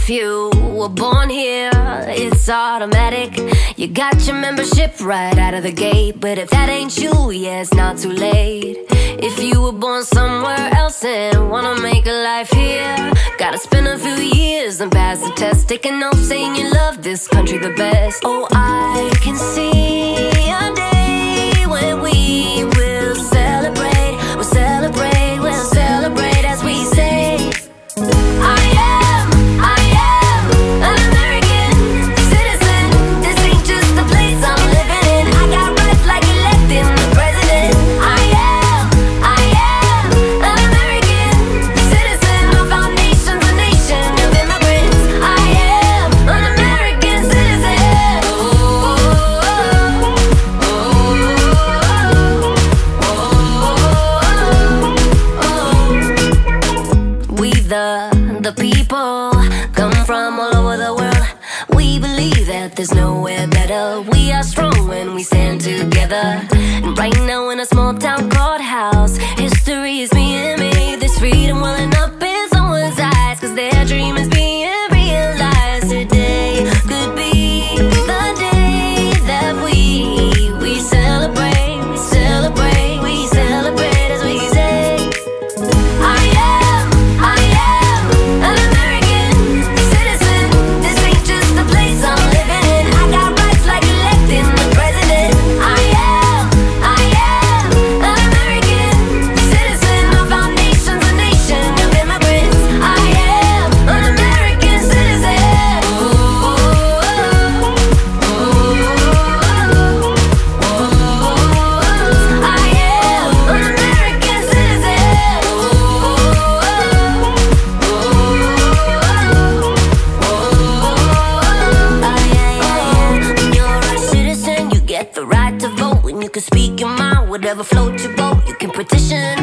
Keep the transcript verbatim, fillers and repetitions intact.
If you were born here, it's automatic. You got your membership right out of the gate. But if that ain't you, yeah, it's not too late. If you were born somewhere else and wanna make a life here, gotta spend a few years and pass the test, taking notes saying you love this country the best. Oh, I can see a day when we will celebrate. We'll celebrate, we'll celebrate as we say, I am, I am an American citizen. This ain't just the place I'm living in. I got rights like electing the president. I am, I am an American citizen. My foundation's a nation of immigrants. I am an American citizen. Oh, oh, oh, oh, oh. We the the people come from all over the world. We believe that there's nowhere better. We are strong when we stand together. And right now in a small town courthouse, history is being made. This freedom welling up in someone's eyes, 'cause their dream is being realized. Today could be the day that we we celebrate, we celebrate, we celebrate as we say, I am, I am an American citizen. This ain't just the place I'm living in. I got rights like electing the president. I am, I am an American citizen. My foundation's a nation of immigrants. I am an American citizen. Oh, oh, oh, oh, oh. I am an American citizen. Oh, oh, oh, oh, yeah. When you're a citizen, you get the right to vote, and you can speak your mind, whatever floats your boat. You can petition